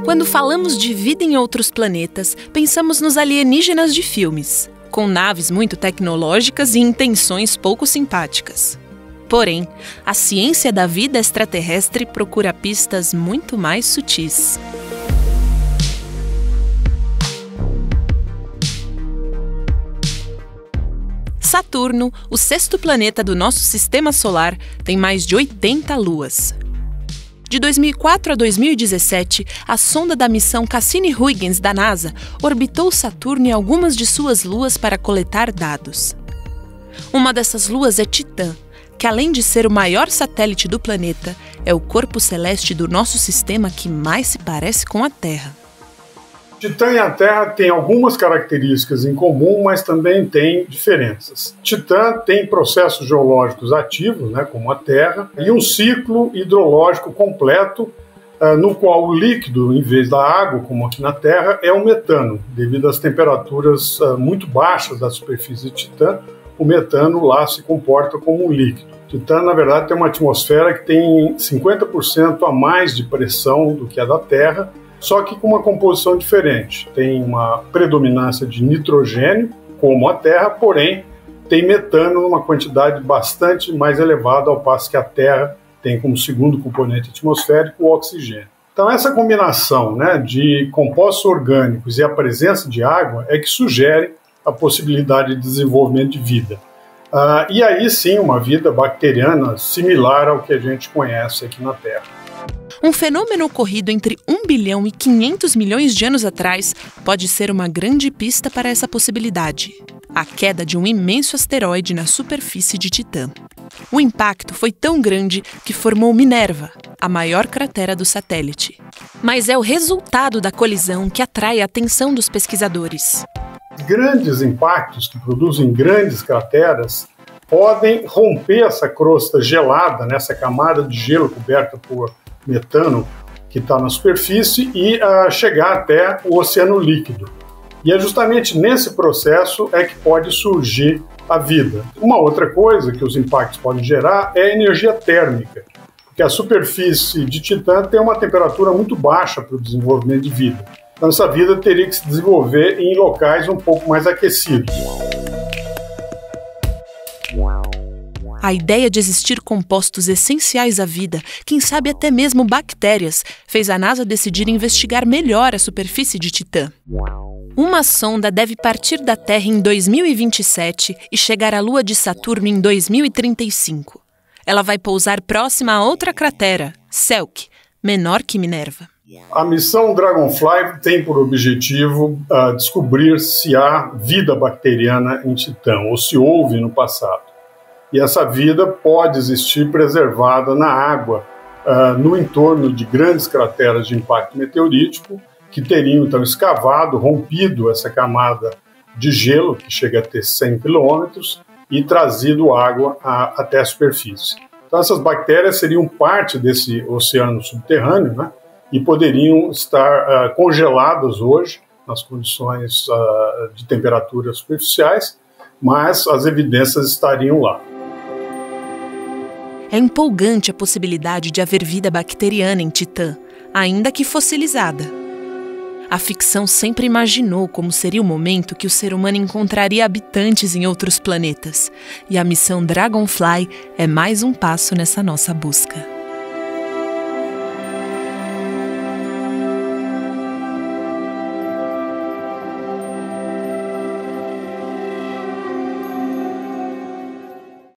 Quando falamos de vida em outros planetas, pensamos nos alienígenas de filmes, com naves muito tecnológicas e intenções pouco simpáticas. Porém, a ciência da vida extraterrestre procura pistas muito mais sutis. Saturno, o sexto planeta do nosso sistema solar, tem mais de 80 luas. De 2004 a 2017, a sonda da missão Cassini-Huygens da NASA orbitou Saturno e algumas de suas luas para coletar dados. Uma dessas luas é Titã, que além de ser o maior satélite do planeta, é o corpo celeste do nosso sistema que mais se parece com a Terra. Titã e a Terra têm algumas características em comum, mas também tem diferenças. Titã tem processos geológicos ativos, como a Terra, e um ciclo hidrológico completo, no qual o líquido, em vez da água, como aqui na Terra, é o metano. Devido às temperaturas muito baixas da superfície de Titã, o metano lá se comporta como um líquido. Titã, na verdade, tem uma atmosfera que tem 50% a mais de pressão do que a da Terra, só que com uma composição diferente. Tem uma predominância de nitrogênio, como a Terra, porém tem metano numa quantidade bastante mais elevada, ao passo que a Terra tem como segundo componente atmosférico o oxigênio. Então essa combinação de compostos orgânicos e a presença de água é que sugere a possibilidade de desenvolvimento de vida. E aí sim, uma vida bacteriana similar ao que a gente conhece aqui na Terra. Um fenômeno ocorrido entre 1 bilhão e 500 milhões de anos atrás pode ser uma grande pista para essa possibilidade: a queda de um imenso asteroide na superfície de Titã. O impacto foi tão grande que formou Minerva, a maior cratera do satélite. Mas é o resultado da colisão que atrai a atenção dos pesquisadores. Grandes impactos que produzem grandes crateras podem romper essa crosta gelada, nessa camada de gelo coberta por metano que está na superfície e chegar até o oceano líquido. E é justamente nesse processo é que pode surgir a vida. Uma outra coisa que os impactos podem gerar é a energia térmica, porque a superfície de Titã tem uma temperatura muito baixa para o desenvolvimento de vida. Então essa vida teria que se desenvolver em locais um pouco mais aquecidos. A ideia de existir compostos essenciais à vida, quem sabe até mesmo bactérias, fez a NASA decidir investigar melhor a superfície de Titã. Uma sonda deve partir da Terra em 2027 e chegar à Lua de Saturno em 2035. Ela vai pousar próxima a outra cratera, Selk, menor que Minerva. A missão Dragonfly tem por objetivo descobrir se há vida bacteriana em Titã, ou se houve no passado. E essa vida pode existir preservada na água, no entorno de grandes crateras de impacto meteorítico, que teriam então escavado, rompido essa camada de gelo, que chega a ter 100 quilômetros, e trazido água até a superfície. Então essas bactérias seriam parte desse oceano subterrâneo, e poderiam estar congeladas hoje, nas condições de temperaturas superficiais, mas as evidências estariam lá. É empolgante a possibilidade de haver vida bacteriana em Titã, ainda que fossilizada. A ficção sempre imaginou como seria o momento que o ser humano encontraria habitantes em outros planetas, e a missão Dragonfly é mais um passo nessa nossa busca.